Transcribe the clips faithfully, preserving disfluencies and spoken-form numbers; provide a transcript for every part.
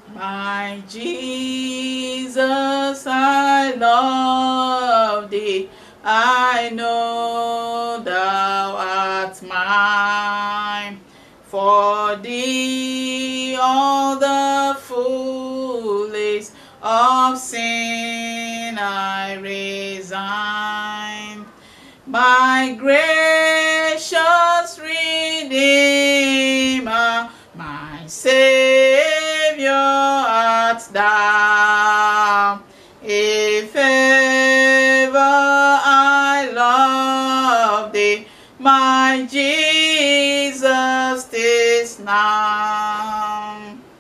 My Jesus, I love thee. I know thou art mine. For thee all the fullness of sin I resign. My gracious Redeemer, my Savior art thou. If ever I love thee, my Jesus, 'tis now.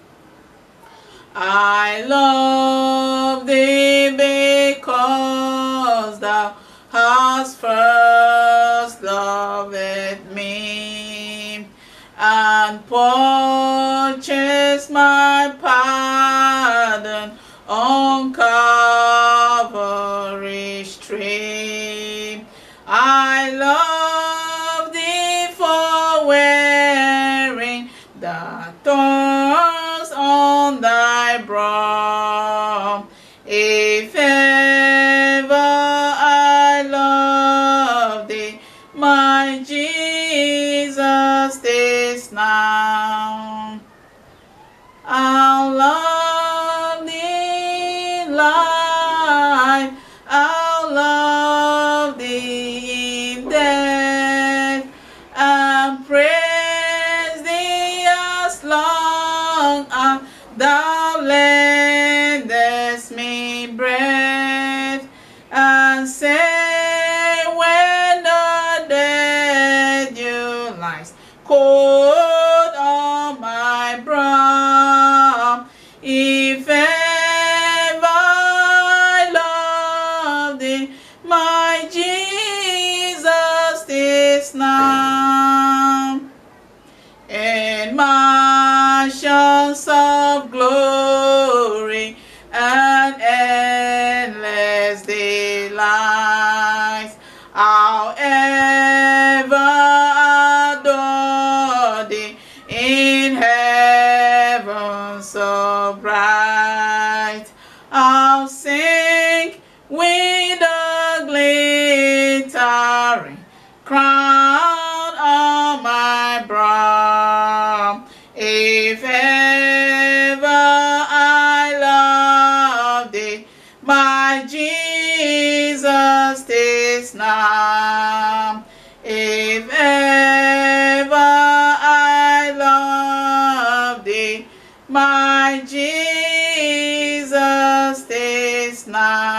I love thee because thou hast first loved me, and purchased my pardon on Calvary's tree. I love thee for wearing the thorns on thy brow. If ever I love thee, my Jesus, 'tis now. I'll love thee life, I'll love thee in death, and praise thee as long as thou lendest me breath, and say when the dead dew lies cold on my brow, if ever I love thee, my Jesus, 'tis now. In mansions of glory and endless delights, I'll ever adore thee in heaven so bright. I'll sing with a glittering crown on my brow. If ever I love thee, my Jesus, 'tis now. If ever I love thee, my Jesus, 'tis now.